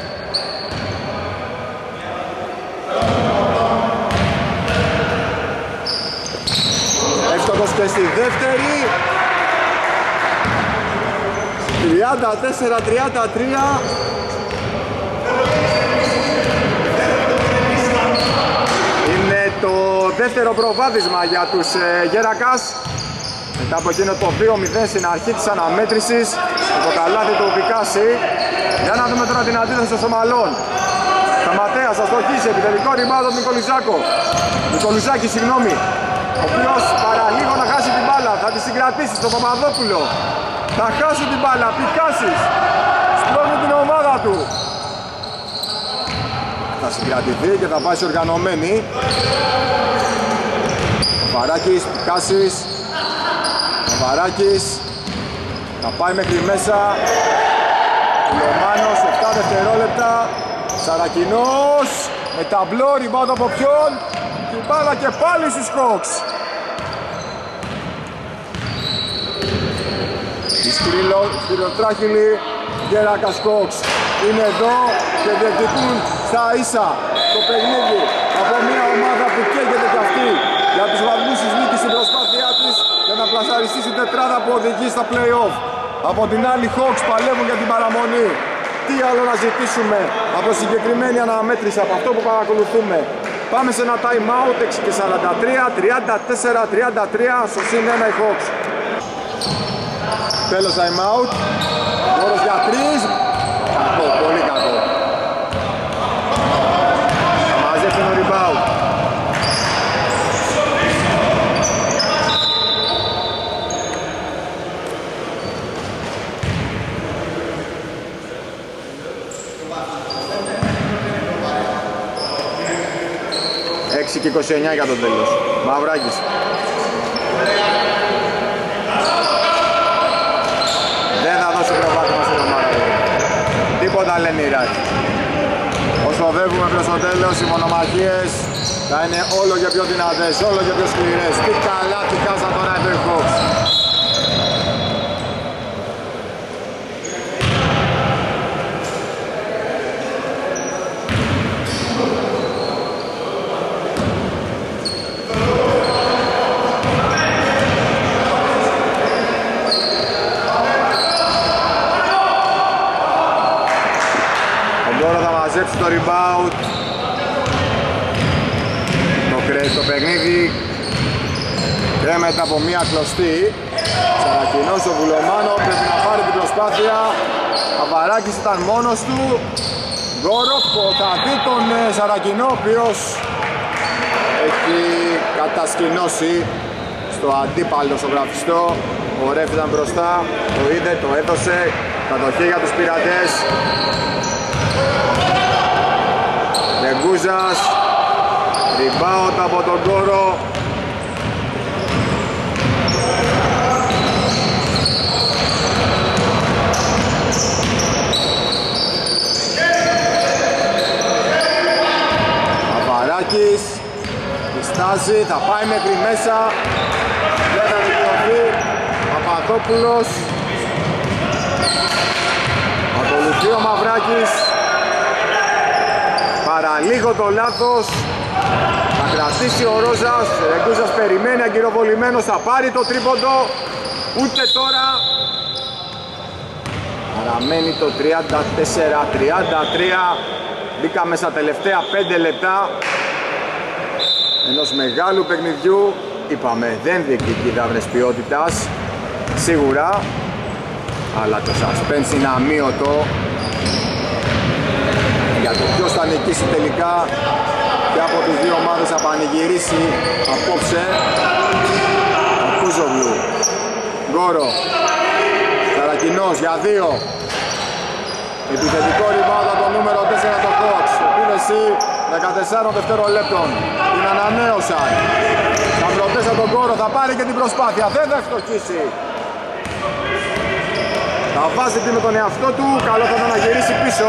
Εύστοχος και στη δεύτερη. τριάντα τέσσερα τριάντα τρία. Είναι το δεύτερο προβάδισμα για τους ε, Γερακάς μετά από εκείνο το δύο μηδέν στην αρχή της αναμέτρησης με το καλάθι του Πικάση. Για να δούμε τώρα την αντίθεση των Σομαλών. Σταματέας θα στοχίσει, επιθετικό rebound του Νικολουζάκο. Νικολουζάκη, συγγνώμη, ο οποίος παραλίγο να χάσει την μπάλα, θα τη συγκρατήσει στον Παπαδόπουλο. Θα χάσει την μπάλα, Πικάσης σπρώχνει την ομάδα του. Θα συγκρατηθεί και θα πάει σε οργανωμένη. Βαράκης, Πικάσης. Βαράκης θα πάει μέχρι μέσα. Λομάνος, επτά δευτερόλεπτα. Σαρακινός με ταμπλό, rebound από ποιον? Την μπάλα και πάλι στους Hawks. Η Σπυροτράχυλη Γέρακας Χόξ είναι εδώ και διεκδικούν στα ίσα το παιχνίδι από μια ομάδα που καίγεται κι αυτή για τους βαθμούς της νίκης στην προσπάθειά της για να πλασαριστεί στην τετράδα που οδηγεί στα play-off. Από την άλλη Hawks παλεύουν για την παραμονή. Τι άλλο να ζητήσουμε από συγκεκριμένη αναμέτρηση από αυτό που παρακολουθούμε. Πάμε σε ένα time out, έξι και σαράντα τρία, τριάντα τέσσερα τριάντα τρία στο συν ένα οι Hawks. Τέλος time out, Γόρος για τρεις, κακό, πολύ κακό. Θα μαζέψει το rebound. έξι και είκοσι εννιά για το τέλος. Μαυράκης. Δεν θα δώσει προβάδισμα στην ομάδα. Τίποτα λένε οι Ράκοι. Όσο οδεύουμε προς το τέλος, οι μονομαχίες θα είναι όλο και πιο δυνατές, όλο και πιο σκληρές. Τι καλά τι χάσαν τώρα εδώ οι Hawks. Το rebound, το, το παιχνίδι κρέμεται από μία κλωστή. Σαρακινός ο Βουλομάνο πρέπει να πάρει την προσπάθεια. Αβαράκης ήταν μόνος του. Γκόρο θα δει τον Σαρακινό, ο οποίος έχει κατασκηνώσει στο αντίπαλο ζωγραφιστό. Ο Ρεφ ήταν μπροστά, το είδε, το έδωσε. Κατοχή για τους πειρατές. Ρεγκούζας, rebound από τον Κόρο. Αβαράκης, πιστάζει, θα πάει μέχρι μέσα. Δεν θα δικαιωθεί. Παπαδόπουλος. Ακολουθεί ο Μαυράκης. Παραλίγο το λάθος. Θα κρατήσει ο Ρόζας. Ο Ρεγκούζας περιμένει αγκυροβολημένος. Θα πάρει το τρίποντο. Ούτε τώρα. Παραμένει το τριάντα τέσσερα τριάντα τρία. Μπήκαμε στα τελευταία πέντε λεπτά ενός μεγάλου παιχνιδιού. Είπαμε δεν διεκδικεί δαύρες ποιότητας σίγουρα, αλλά το suspense είναι αμείωτο για το ποιος θα νικήσει τελικά και από τις δύο ομάδες θα πανηγυρίσει απόψε. Ο Κούζογλου, Γκόρο, Σαρακινός για δύο. Επιθετικό rebound από το νούμερο τέσσερα το Hawks. Επίδεση δεκατεσσάρων δευτερολέπτων. Την ανανέωσαν. Θα προτέσει τον Γκόρο, θα πάρει και την προσπάθεια. Δεν θα ευστοχίσει. Θα βάζει με τον εαυτό του. Καλό θα ήταν να γυρίσει πίσω.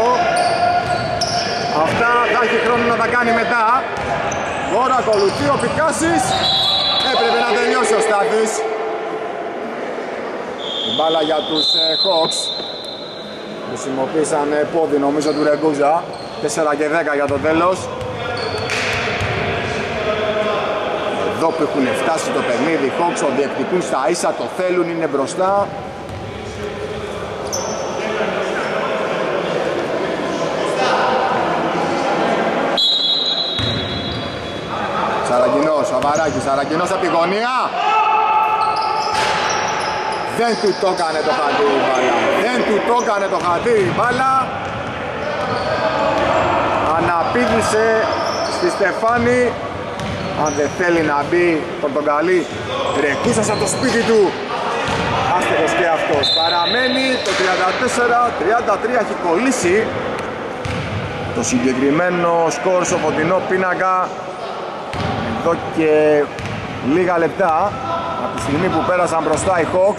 Αυτά θα έχει χρόνο να τα κάνει μετά. Γκόρο ακολουθεί ο Πικάσης. Έπρεπε να τελειώσει ο Στάθης. Η μπάλα για τους ε, Hawks. Χρησιμοποίησαν πόδι νομίζω του Ρεγκούζα. τέσσερα και δέκα για το τέλος. Εδώ που έχουν φτάσει το παιχνίδι οι Hawks, το διεκδικούν στα ίσα, το θέλουν, είναι μπροστά. Σαρακινός, Αβαράκης, Σαρακινός από τη γωνία. Δεν του το έκανε το χατήρι η μπάλα. Δεν του το έκανε το χατήρι η μπάλα. Αναπήδησε στη Στεφάνη. Αν δεν θέλει να μπει τον τον καλή, Ρεκούσας από το σπίτι του. Άστεχος και αυτός. Παραμένει το τριάντα τέσσερα τριάντα τρία, έχει κολλήσει το συγκεκριμένο σκορ στο φωτεινό πίνακα εδώ και λίγα λεπτά από τη στιγμή που πέρασαν μπροστά οι Hawks.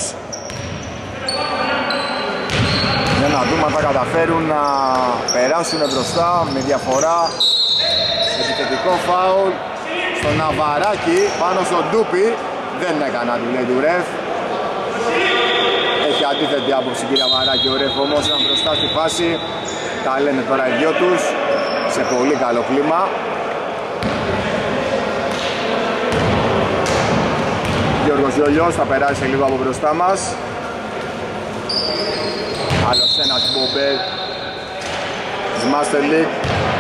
Για να δούμε αν θα καταφέρουν να περάσουν μπροστά με διαφορά. Επιθετικό φάουλ στον Ναβαράκη πάνω στον Ντούπι. Δεν έκανα του λέει του ρεφ. Έχει αντίθετη άποψη, κύριε Βαράκη. Ο Ρεφ όμως ήταν μπροστά στη φάση. Τα λένε τώρα οι δυο τους σε πολύ καλό κλίμα. Γιώργος Γιολιός θα περάσει λίγο από μπροστά μας. Άλλος ένας μπομπέρ της Master League.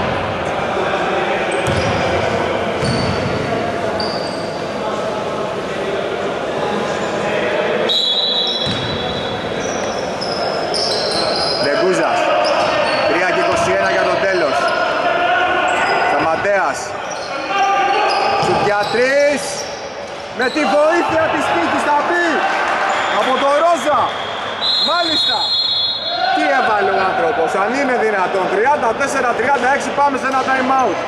Ρεγκούζας, τρία και είκοσι ένα για το τέλος. Σταματέας, σουτ για τρεις, με τη βοήθεια της τύχης θα πει από το Ρόζα. Μάλιστα, τι έβαλε ο άνθρωπος, αν είναι δυνατόν. Τριάντα τέσσερα τριάντα έξι, πάμε σε ένα time out.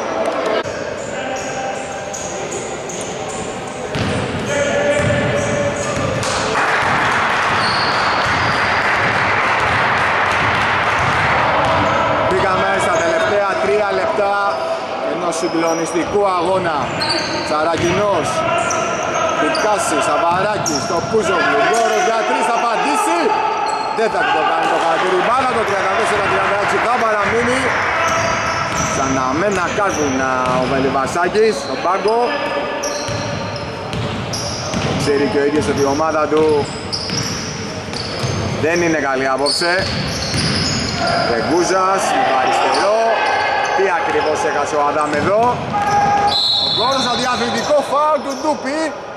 Συγκλονιστικού αγώνα. Τσαρακινός, Πικάσης, Σαβαράκης, στο Πούζογλου, Γκόρος για τρεις, θα απαντήσει. Δεν θα το κάνει το χαρακτήρι μπάλα, το τριάντα τέσσερα τριάντα έξι θα παραμείνει. Σαν να μεν να κάρβουν ο Βελιβασάκης στον πάγκο. Ξέρει και ο ίδιος ότι η ομάδα του δεν είναι καλή απόψε. Ρεγκούζας με το αριστερό. Τι ακριβώς έχασε ο Αδάμ εδώ. Ο Γκόρος, αδιαφυντικό φάουλ του Ντούπι.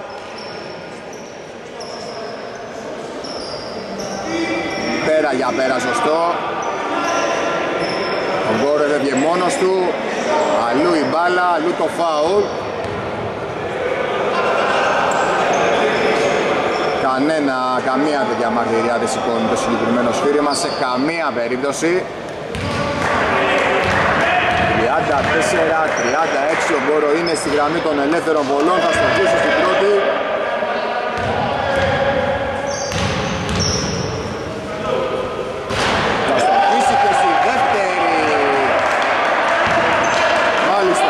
Πέρα για πέρα, σωστό. Ο Γκόρος έβγε μόνος του. Αλλού η μπάλα, αλλού το φάουλ. Κανένα, καμία τέτοια μαρτυρία δεν σηκώνει το συγκεκριμένο σφύριμα σε καμία περίπτωση. τριάντα τέσσερα τριάντα έξι, ο Γκόρο είναι στη γραμμή των ελεύθερων βολών, θα στοχίσει στην πρώτη. Θα στοχίσει και στη δεύτερη. Μάλιστα.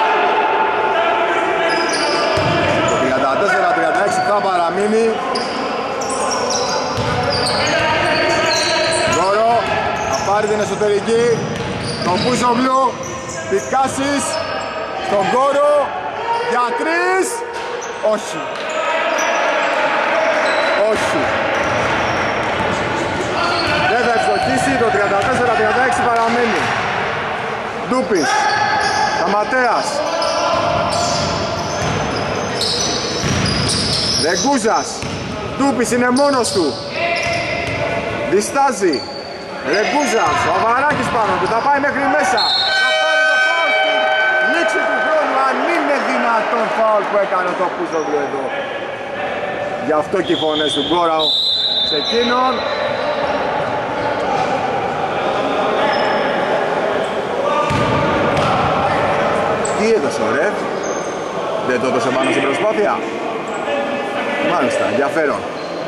Το τριάντα τέσσερα τριάντα έξι θα παραμείνει. Γκόρο θα πάρει την εσωτερική. Τον Πούζογλου. Πικάσης στον Γκόρο για τρεις. Όχι. Όχι. Δεν θα ευστοχίσει, το τριάντα τέσσερα τριάντα έξι παραμένει. Ντούπης, Σταματέας, Ρεγκούζας, Ντούπης είναι μόνος του. Διστάζει. Ρεγκούζας, ο Αβαράκης πάνω του, θα πάει μέχρι μέσα. Τον φάουλ που έκανε το Πούζογλου εδώ. Γι' αυτό και οι φωνές του Γκόραου σε εκείνον. Τι έδωσε ο Ρεφ? Δεν το έδωσε πάνω στην προσπάθεια. Μάλιστα, ενδιαφέρον.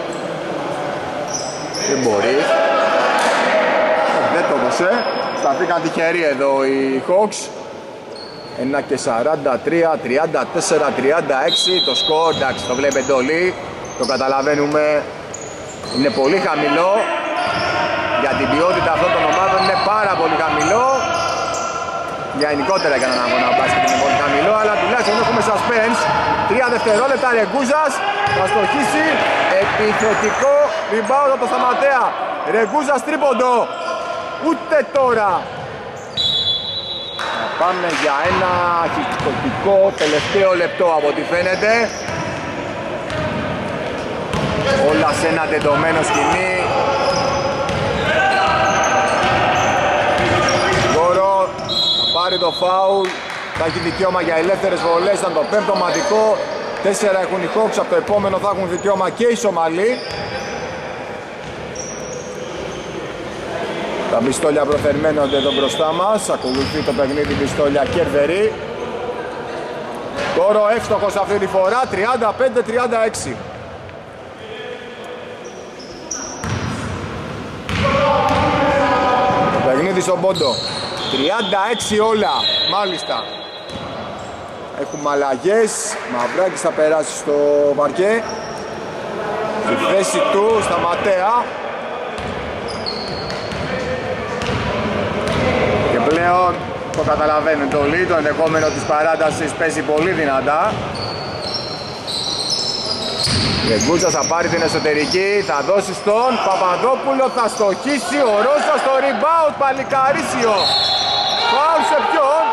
Δεν μπορεί. Δεν το έδωσε. Σταθήκαν τυχεροί εδώ οι Hawks. ένα και σαράντα τρία τριάντα τέσσερα τριάντα έξι το σκορ, εντάξει, το βλέπετε όλοι, το καταλαβαίνουμε, είναι πολύ χαμηλό. Για την ποιότητα αυτών των ομάδων είναι πάρα πολύ χαμηλό. Γενικότερα για έναν αγώνα μπάσκετ είναι πολύ χαμηλό, αλλά τουλάχιστον έχουμε suspense. Τρία δευτερόλεπτα, Ρεγκούζας θα στοχίσει, επιθετικό rebound από το Σταματέα. Ρεγκούζας τρίποντο, ούτε τώρα. Πάμε για ένα χιτωτικό τελευταίο λεπτό από ό,τι φαίνεται. Όλα σε ένα τεντωμένο σκηνή. Γκόρο θα πάρει το φάουλ. Θα έχει δικαίωμα για ελεύθερες βολές. Ήταν το πέμπτο μαδικό. Τέσσερα έχουν οι Hawks. Από το επόμενο θα έχουν δικαίωμα και οι Σομαλοί. Τα πιστόλια προφερμένονται εδώ μπροστά μας. Ακολουθεί το παιχνίδι πιστόλια Κέρβερη. Γκόρο εύστοχος αυτή τη φορά. τριάντα πέντε τριάντα έξι. Το παιχνίδι στον πόντο. τριάντα έξι όλα. Μάλιστα. Έχουμε αλλαγές. Μαυράκης θα περάσει στο παρκέ. στη θέση του Σταματέα. Και πλέον το καταλαβαίνετε όλοι, το ενδεχόμενο της παράτασης παίζει πολύ δυνατά. Λεγκούτσας θα πάρει την εσωτερική, θα δώσει στον Παπαδόπουλο, θα στοχίσει ο Ρώσας στο rebound, παλικαρίσιο. Φάουλ σε ποιον?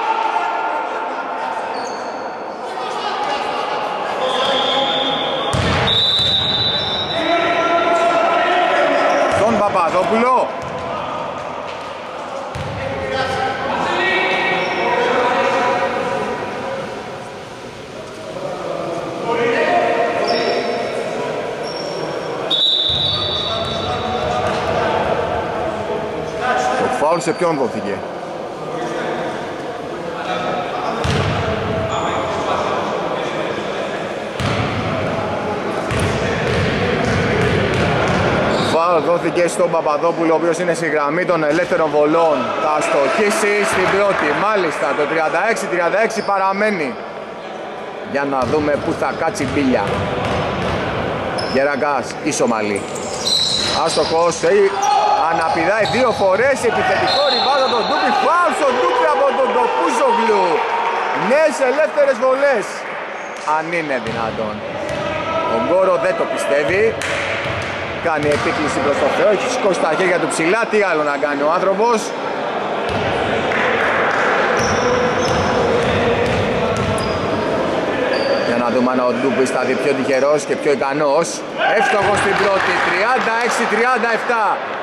Στον Παπαδόπουλο. Φάουλ σε ποιον δόθηκε? Φάουλ δόθηκε στον Παπαδόπουλο, ο οποίος είναι στη γραμμή των ελεύθερων βολών. Θα στοχίσει στην πρώτη, μάλιστα το τριάντα έξι τριάντα έξι παραμένει. Για να δούμε που θα κάτσει η μπίλια. Γεραγκάς, Ισομαλή. Άστοχος, αναπηδάει δύο φορές, επιθετικό ριμπάουντ από τον Ντούπι, φάουλ στον Ντούπι από τον Τοπούζογλου. Νέες ελεύθερες βολές, αν είναι δυνατόν. Ο Γκόρο δεν το πιστεύει, κάνει επίκληση προς το Θεό, έχει σηκώσει τα χέρια του ψηλά, τι άλλο να κάνει ο άνθρωπος. Για να δούμε αν ο Ντούπις θα δει πιο τυχερός και πιο ικανός. Εύστοχος στην πρώτη, τριάντα έξι τριάντα επτά.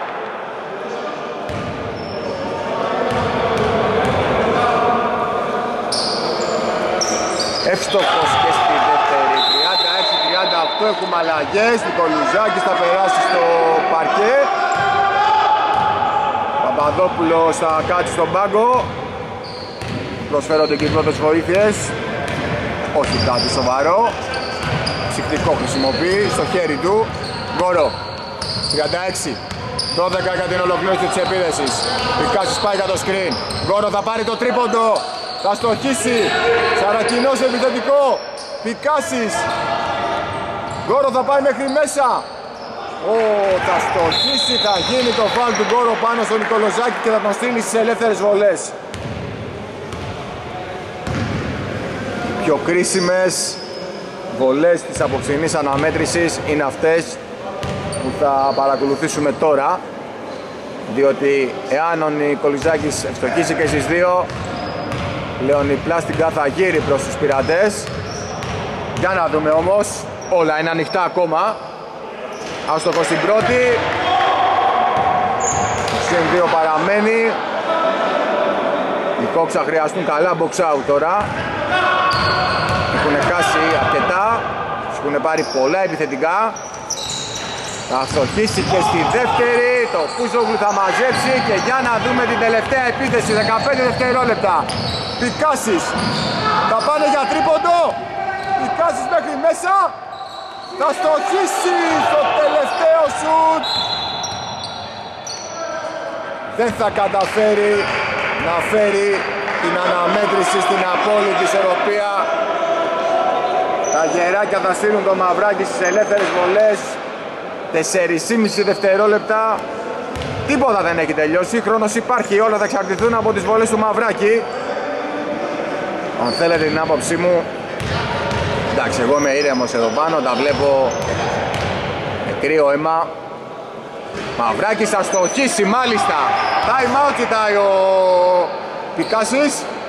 Εύστοχος και στη δεύτερη, τριάντα έξι τριάντα οκτώ. Έχουμε αλλαγές, Νικολουζάκης θα περάσει στο παρκέ. Παπαδόπουλος θα κάτσει στον πάγκο. Προσφέρονται και οι πρώτες βοήθειες. Όχι κάτι σοβαρό. Ψυχτικό χρησιμοποιεί στο χέρι του. Γκόρο, τριάντα έξι δώδεκα για την ολοκλήρωση της επίδεσης. Πικάσης πάει για το screen. Γκόρο θα πάρει το τρίποντο. Θα στοχίσει, Σαρακινός επιθετικό, Πικάσης. Γκόρο θα πάει μέχρι μέσα. Ω, θα στοχίσει, θα γίνει το φάουλ του Γκόρο πάνω στον Νικολοζάκη και θα τον στείλει στις ελεύθερες βολές. Οι πιο κρίσιμες βολές της απόψινής αναμέτρησης είναι αυτές που θα παρακολουθήσουμε τώρα, διότι εάν ο Νικολοζάκης ευστοχίσει και στις δύο, πλέον η πλάστικα θα γύρει προς τους πειρατές. Για να δούμε όμως, όλα είναι ανοιχτά ακόμα. Άστοχος στην πρώτη, συν δύο παραμένει. Οι Κόξα χρειαστούν καλά box out τώρα. Έχουν χάσει αρκετά, έχουν πάρει πολλά επιθετικά. Θα στοχίσει και στη δεύτερη, το Πούζογλου θα μαζέψει και για να δούμε την τελευταία επίθεση, δεκαπέντε δευτερόλεπτα. Πικάσης, θα πάνε για τρίποντο, Πικάσης μέχρι μέσα, θα στοχίσει στο τελευταίο σουτ. Δεν θα καταφέρει να φέρει την αναμέτρηση στην απόλυτη ισορροπία. Τα γεράκια θα στείλουν το Μαυράκι στις ελεύθερες βολές. τέσσερα και μισό δευτερόλεπτα. Τίποτα δεν έχει τελειώσει, χρόνος υπάρχει, όλα θα εξαρτηθούν από τις βολές του Μαυράκη. Αν θέλετε την άποψή μου, εντάξει, εγώ είμαι ήρεμος εδώ πάνω, τα βλέπω με κρύο αίμα. Μαυράκης θα στοχίσει μάλιστα. Time out κοιτάει ο Πικάσης.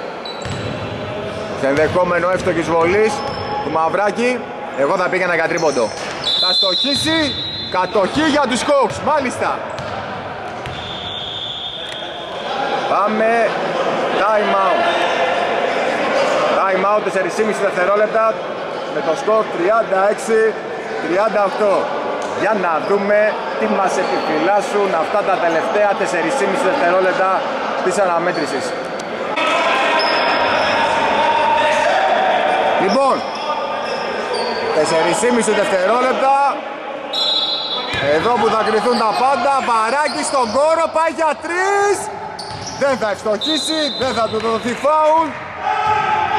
Σε ενδεχόμενο εύστοχης βολής του Μαυράκη, εγώ θα πήγαινα για τρίποντο. Θα στοχίσει, κατοχή για τους Hawks, μάλιστα. Πάμε, time out. Time out, τέσσερα και μισό δευτερόλεπτα με το σκορ τριάντα έξι τριάντα οκτώ. Για να δούμε τι μας επιφυλάσσουν αυτά τα τελευταία τέσσερα και μισό δευτερόλεπτα της αναμέτρησης. Λοιπόν, τέσσερα και μισό δευτερόλεπτα. Εδώ που θα κρυθούν τα πάντα, Παράκη στον Γκόρο, πάει για τρεις. Δεν θα ευστοχίσει, δεν θα του δοθεί φάουλ.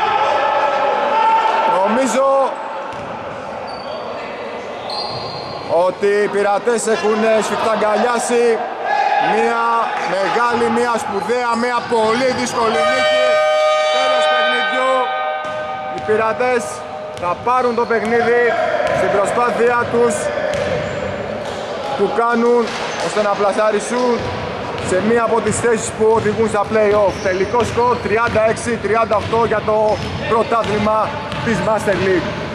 Νομίζω ότι οι Πειρατές έχουν σφιχταγκαλιάσει μια μεγάλη, μια σπουδαία, μια πολύ δύσκολη νίκη. Τέλος παιχνιδιού, οι Πειρατές θα πάρουν το παιχνίδι στην προσπάθεια τους που κάνουν ώστε να πλασαριστούν σε μία από τις θέσεις που οδηγούν στα play-off. Τελικό σκορ τριάντα έξι τριάντα οκτώ για το πρωτάθλημα της Master League.